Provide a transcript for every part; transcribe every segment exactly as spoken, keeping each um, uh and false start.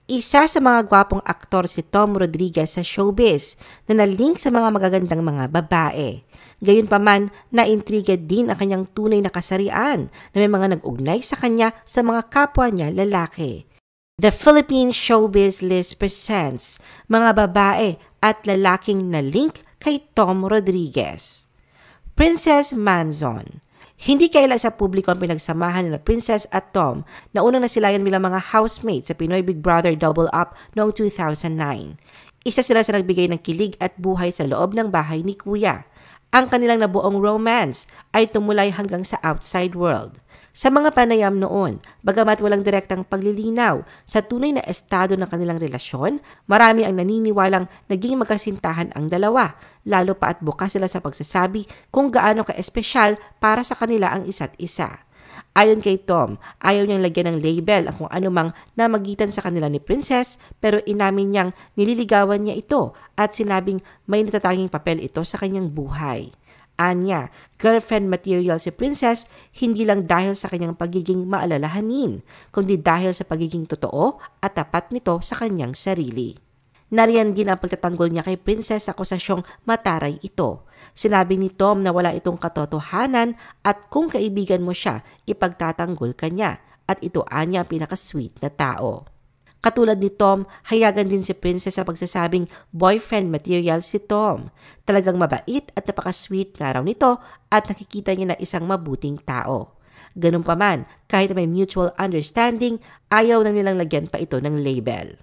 Isa sa mga gwapong aktor si Tom Rodriguez sa showbiz na nalink sa mga magagandang mga babae. Gayunpaman, naintriga din ang kanyang tunay na kasarian na may mga nag-ugnay sa kanya sa mga kapwa niya lalaki. The Philippine Showbiz List presents mga babae at lalaking nalink kay Tom Rodriguez. Princess Manzon. Hindi kaila sa publiko ang pinagsamahan ni Princess at Tom na unang nasilayan bilang mga housemates sa Pinoy Big Brother Double Up noong two thousand nine. Isa sila sa nagbigay ng kilig at buhay sa loob ng bahay ni Kuya. Ang kanilang nabuong romance ay tumulay hanggang sa outside world. Sa mga panayam noon, bagamat walang direktang paglilinaw sa tunay na estado ng kanilang relasyon, marami ang naniniwalang naging magkasintahan ang dalawa, lalo pa at bukas sila sa pagsasabi kung gaano ka-espesyal para sa kanila ang isa't isa. Ayon kay Tom, ayaw niyang lagyan ng label ang kung anumang namagitan sa kanila ni Princess, pero inamin niyang nililigawan niya ito at sinabing may natatanging papel ito sa kanyang buhay. Anya, girlfriend material si Princess hindi lang dahil sa kanyang pagiging maalalahanin, kundi dahil sa pagiging totoo at tapat nito sa kanyang sarili. Nariyan din ang pagtatanggol niya kay Princess sa akusasyong mataray ito. Sinabi ni Tom na wala itong katotohanan at kung kaibigan mo siya, ipagtatanggol ka niya at ito anya ang pinaka-sweet na tao. Katulad ni Tom, hayagan din si Princess sa pagsasabing boyfriend material si Tom. Talagang mabait at napaka-sweet nga raw nito at nakikita niya na isang mabuting tao. Ganun pa man, kahit may mutual understanding, ayaw na nilang lagyan pa ito ng label.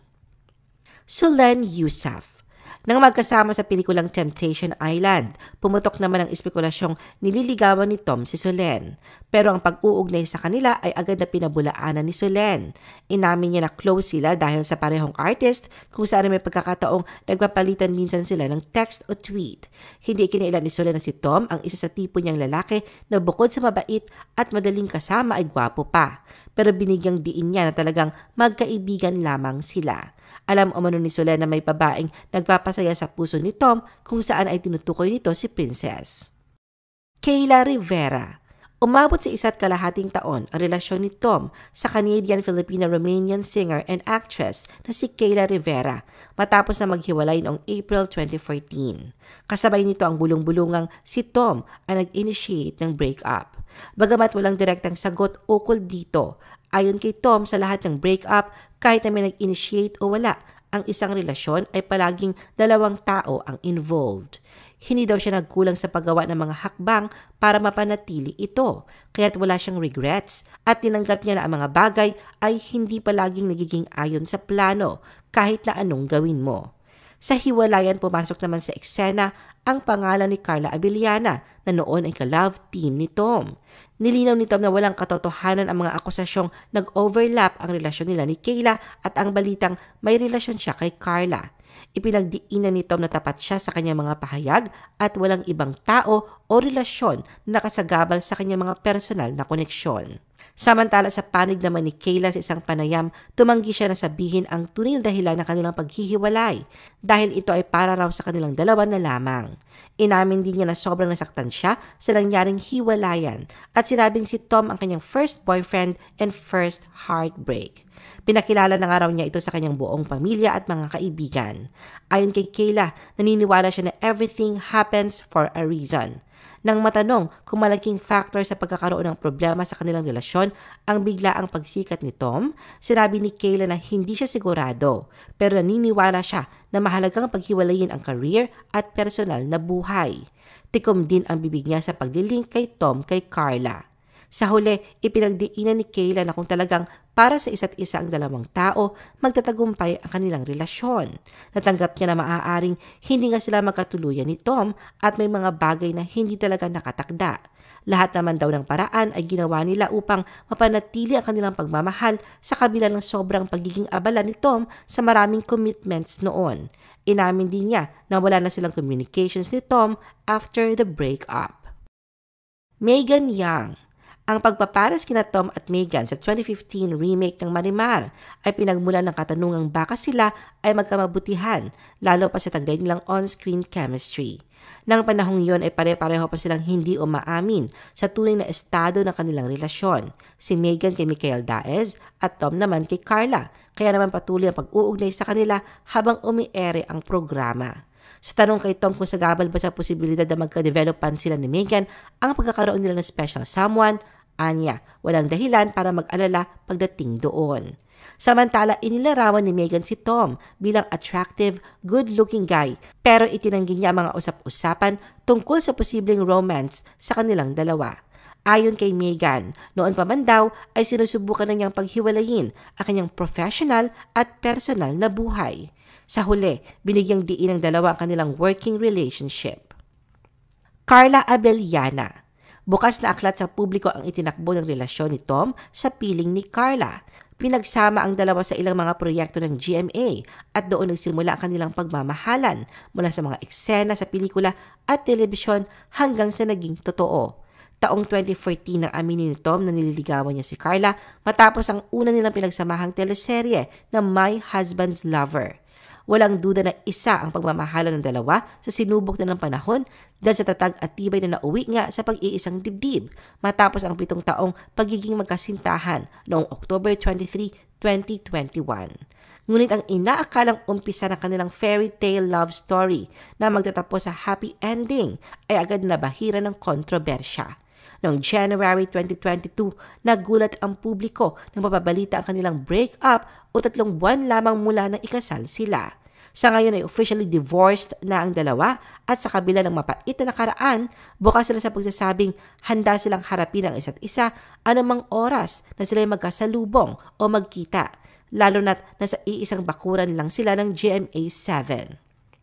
Solenn Heussaff. Nang magkasama sa pelikulang Temptation Island, pumutok naman ang espekulasyong nililigawan ni Tom si Solenn. Pero ang pag-uugnay sa kanila ay agad na pinabulaanan ni Solenn. Inamin niya na close sila dahil sa parehong artist kung saan may pagkakataong nagpapalitan minsan sila ng text o tweet. Hindi kinailan ni Solenn na si Tom ang isa sa tipo niyang lalaki na bukod sa mabait at madaling kasama ay gwapo pa. Pero binigyang diin niya na talagang magkaibigan lamang sila. Alam umano ni Solenn na may babaeng nagpapasaya sa puso ni Tom kung saan ay tinutukoy nito si Princess. Kayla Rivera. Umabot sa isa't kalahating taon ang relasyon ni Tom sa Canadian-Filipino-Romanian singer and actress na si Kayla Rivera matapos na maghiwalay noong April twenty fourteen. Kasabay nito ang bulong-bulungang si Tom ang nag-initiate ng breakup. Bagamat walang direktang sagot ukol dito, ayon kay Tom sa lahat ng breakup, kahit na may nag-initiate o wala, ang isang relasyon ay palaging dalawang tao ang involved. Hindi daw siya nagkulang sa paggawa ng mga hakbang para mapanatili ito, kaya't wala siyang regrets at tinanggap niya na ang mga bagay ay hindi palaging nagiging ayon sa plano kahit na anong gawin mo. Sa hiwalayan, pumasok naman sa eksena ang pangalan ni Carla Abellana na noon ay ka-love team ni Tom. Nilinaw ni Tom na walang katotohanan ang mga akusasyong nag-overlap ang relasyon nila ni Kayla at ang balitang may relasyon siya kay Carla. Ipinagdiinan ni Tom na tapat siya sa kanyang mga pahayag at walang ibang tao o relasyon na nakasagabal sa kanyang mga personal na koneksyon. Samantala sa panig naman ni Kayla sa isang panayam, tumanggi siya na sabihin ang tunay na dahilan ng kanilang paghihiwalay dahil ito ay para raw sa kanilang dalawa na lamang. Inamin din niya na sobrang nasaktan siya sa nangyaring hiwalayan at sinabing si Tom ang kanyang first boyfriend and first heartbreak. Pinakilala na nga raw niya ito sa kanyang buong pamilya at mga kaibigan. Ayon kay Kayla, naniniwala siya na everything happens for a reason. Nang matanong kung malaking factor sa pagkakaroon ng problema sa kanilang relasyon ang biglaang pagsikat ni Tom, sinabi ni Kayla na hindi siya sigurado pero naniniwala siya na mahalagang paghiwalayin ang career at personal na buhay. Tikom din ang bibig niya sa paglilink kay Tom kay Carla. Sa huli, ipinagdiinan ni Kayla na kung talagang para sa isa't isa ang dalawang tao, magtatagumpay ang kanilang relasyon. Natanggap niya na maaaring hindi nga sila magkatuluyan ni Tom at may mga bagay na hindi talaga nakatakda. Lahat naman daw ng paraan ay ginawa nila upang mapanatili ang kanilang pagmamahal sa kabila ng sobrang pagiging abala ni Tom sa maraming commitments noon. Inamin din niya na wala na silang communications ni Tom after the breakup. Megan Young. Ang pagpapares kina Tom at Megan sa twenty fifteen remake ng Marimar ay pinagmulan ng katanungang baka sila ay magkamabutihan, lalo pa sa taglay nilang on-screen chemistry. Nang panahong iyon ay pare-pareho pa silang hindi umaamin sa tunay na estado ng kanilang relasyon. Si Megan kay Michael Daez at Tom naman kay Carla, kaya naman patuloy ang pag-uugnay sa kanila habang umiere ang programa. Sa tanong kay Tom kung sagabal ba sa posibilidad na magka-developan sila ni Megan ang pagkakaroon nila ng special someone, anya, walang dahilan para mag-alala pagdating doon. Samantala, inilarawan ni Megan si Tom bilang attractive, good-looking guy, pero itinanggi niya ang mga usap-usapan tungkol sa posibleng romance sa kanilang dalawa. Ayon kay Megan, noon pa man daw ay sinusubukan na niyang paghiwalayin ang kanyang professional at personal na buhay. Sa huli, binigyang diin ng dalawa ang kanilang working relationship. Carla Abellana. Bukas na aklat sa publiko ang itinakbo ng relasyon ni Tom sa piling ni Carla. Pinagsama ang dalawa sa ilang mga proyekto ng G M A at doon nagsimula ang kanilang pagmamahalan mula sa mga eksena sa pelikula at telebisyon hanggang sa naging totoo. Taong twenty fourteen nang aminin ni Tom na nililigawan niya si Carla matapos ang una nilang pinagsamahang teleserye na My Husband's Lover. Walang duda na isa ang pagmamahalan ng dalawa sa sinubok na ng panahon dahil sa tatag at tibay na nauwi nga sa pag-iisang dibdib matapos ang pitong taong pagiging magkasintahan noong October twenty-third, twenty twenty-one. Ngunit ang inaakalang umpisa ng kanilang fairy tale love story na magtatapos sa happy ending ay agad nabahira ng kontrobersya. Noong January twenty twenty-two, nagulat ang publiko nang mapabalita ang kanilang breakup o tatlong buwan lamang mula nang ikasal sila. Sa ngayon ay officially divorced na ang dalawa at sa kabila ng mapait na nakaraan, bukas sila sa pagsasabing handa silang harapin ang isa't isa anumang oras na sila magkasalubong o magkita, lalo na't nasa iisang bakuran lang sila ng G M A seven.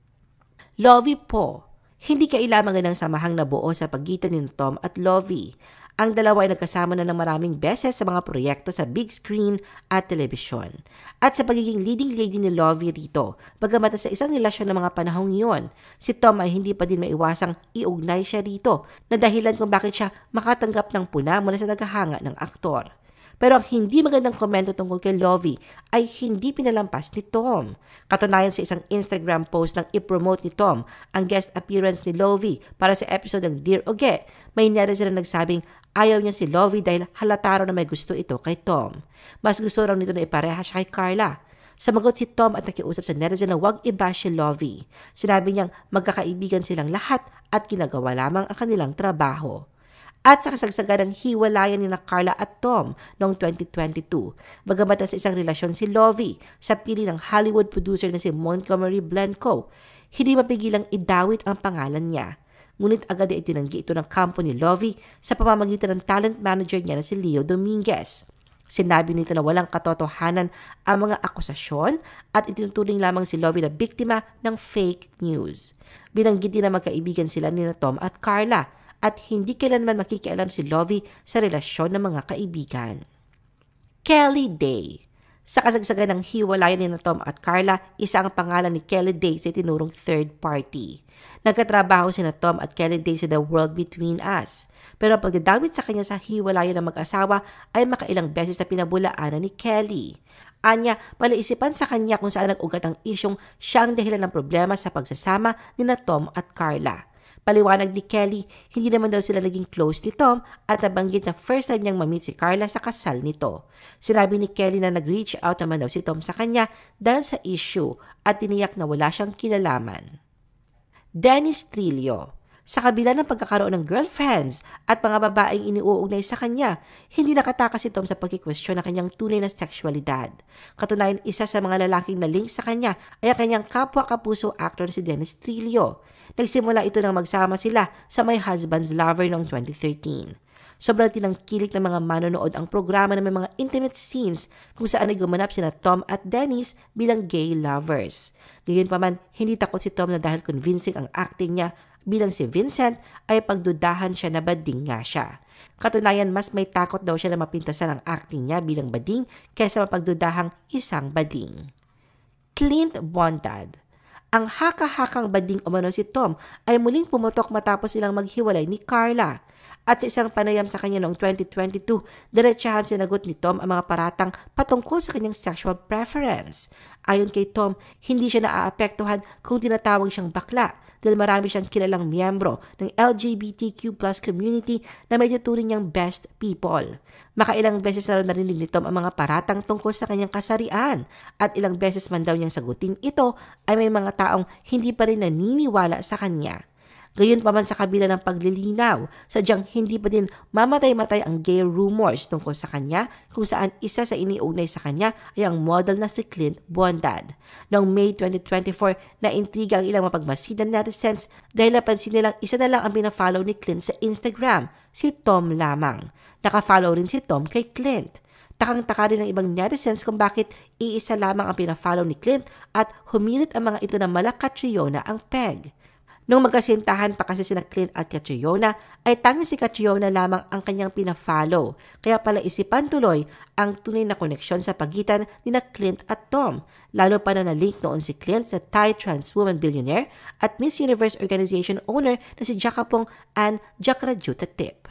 Lovie po. Hindi kailangan ng samahang nabuo sa pagitan ni Tom at Lovie. Ang dalawa ay nagkasama na ng maraming beses sa mga proyekto sa big screen at telebisyon. At sa pagiging leading lady ni Lovie rito, bagamat sa isang relasyon ng mga panahong iyon, si Tom ay hindi pa din maiwasang iugnay siya rito na dahilan kung bakit siya makatanggap ng puna mula sa naghahanga ng aktor. Pero ang hindi magandang komento tungkol kay Lovie ay hindi pinalampas ni Tom. Katunayan sa isang Instagram post nang ipromote ni Tom ang guest appearance ni Lovie para sa episode ng Dear Oge, may netizen na nagsabing ayaw niya si Lovie dahil halata raw na may gusto ito kay Tom. Mas gusto raw nito na ipareha siya kay Carla. Sumagot si Tom at nakiusap sa netizen na huwag i-bash si Lovie. Sinabi niyang magkakaibigan silang lahat at ginagawa lamang ang kanilang trabaho. At sa kasagsagan ng hiwalayan ni na Carla at Tom noong twenty twenty-two, bagamat sa isang relasyon si Lovie sa pili ng Hollywood producer na si Montgomery Blanco, hindi mapigilang idawit ang pangalan niya. Ngunit agad ay itinanggi ito ng kampo ni Lovie sa pamamagitan ng talent manager niya na si Leo Dominguez. Sinabi nito na walang katotohanan ang mga akusasyon at itinuturing lamang si Lovie na biktima ng fake news. Binanggit din na magkaibigan sila ni na Tom at Carla at hindi kailanman makikialam si Lovie sa relasyon ng mga kaibigan. Kelly Day. Sa kasagsagan ng hiwalayan ni Tom at Carla, isa ang pangalan ni Kelly Day sa tinurong third party. Nagkatrabaho si Tom at Kelly Day sa The World Between Us. Pero ang pagdadawit sa kanya sa hiwalayan ng mag-asawa ay makailang beses na pinabulaanan ni Kelly. Anya, palaisipan sa kanya kung saan nag-ugat ang isyong siya ang dahilan ng problema sa pagsasama ni Tom at Carla. Paliwanag ni Kelly, hindi naman daw sila naging close ni Tom at nabanggit na first time niyang ma-meet si Carla sa kasal nito. Sinabi ni Kelly na nag-reach out naman daw si Tom sa kanya dahil sa issue at tiniyak na wala siyang kinalaman. Dennis Trillo. Sa kabila ng pagkakaroon ng girlfriends at mga babaeng iniuugnay sa kanya, hindi nakatakas si Tom sa pagkikwestiyon ng kanyang tunay na sexualidad. Katunayan, isa sa mga lalaking na link sa kanya ay ang kanyang kapwa-kapuso actor si Dennis Trillo. Nagsimula ito nang magsama sila sa My Husband's Lover noong twenty thirteen. Sobrang tinangkilik ng mga manonood ang programa na may mga intimate scenes kung saan ay gumanap sina Tom at Dennis bilang gay lovers. Gayunpaman, hindi takot si Tom na dahil convincing ang acting niya bilang si Vincent ay pagdudahan siya na bading nga siya. Katunayan, mas may takot daw siya na mapintasan ang acting niya bilang bading kaysa mapagdudahang isang bading. Clint Bondad. Ang haka-hakang bading umano si Tom ay muling pumutok matapos silang maghiwalay ni Carla. At sa isang panayam sa kanya noong twenty twenty-two, diretsahan sinagot ni Tom ang mga paratang patungkol sa kanyang sexual preference. Ayon kay Tom, hindi siya naaapektuhan kung tinatawag siyang bakla dahil marami siyang kilalang miyembro ng L G B T Q plus community na may tuturing niyang best people. Makailang beses na rin narinig ni Tom ang mga paratang tungkol sa kanyang kasarian at ilang beses man daw niyang sagutin ito ay may mga taong hindi pa rin naniniwala sa kanya. Gayon pa man sa kabila ng paglilinaw, sadyang hindi pa din mamatay-matay ang gay rumors tungkol sa kanya kung saan isa sa iniugnay sa kanya ay ang model na si Clint Bondad. Noong May twenty twenty-four, naintriga ang ilang mapagmasidan netizens dahil napansin nilang isa na lang ang pinafollow ni Clint sa Instagram, si Tom lamang. Nakafollow rin si Tom kay Clint. Takang-taka rin ng ibang netizens kung bakit iisa lamang ang pinafollow ni Clint at humilit ang mga ito na mala Catriona ang peg. Nung magkasintahan pa kasi sina Clint at Catriona, ay tanging si Catriona lamang ang kanyang pinafollow. Kaya pala isipan tuloy ang tunay na koneksyon sa pagitan ni na Clint at Tom. Lalo pa na na-link noon si Clint sa Thai trans woman billionaire at Miss Universe organization owner na si Jakapong Ann Jakrajutatip.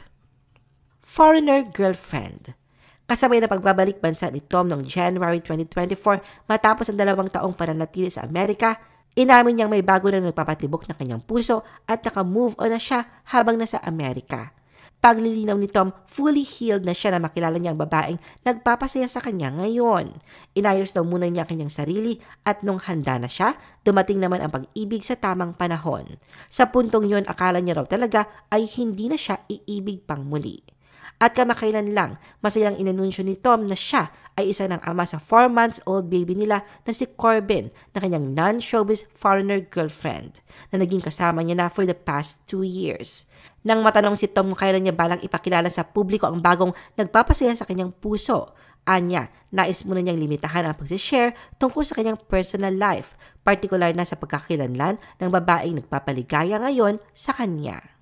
Foreigner girlfriend. Kasabay na pagbabalik bansa ni Tom noong January twenty twenty-four matapos ang dalawang taong pananatili sa Amerika, inamin niyang may bago na nagpapatibok ng kanyang puso at naka-move on na siya habang nasa Amerika. Paglilinaw ni Tom, fully healed na siya na makilala niyang babaeng nagpapasaya sa kanya ngayon. Inayos daw muna niya kanyang sarili at nung handa na siya, dumating naman ang pag-ibig sa tamang panahon. Sa puntong yon, akala niya raw talaga ay hindi na siya iibig pang muli. At kamakailan lang, masayang inanunsyo ni Tom na siya ay isa ng ama sa four months old baby nila na si Corbin na kanyang non-showbiz foreigner girlfriend na naging kasama niya na for the past two years. Nang matanong si Tom kung kailan niya balang ipakilala sa publiko ang bagong nagpapasaya sa kanyang puso, anya, nais muna niyang limitahan ang pag-share tungkol sa kanyang personal life, partikular na sa pagkakilanlan ng babaeng nagpapaligaya ngayon sa kanya.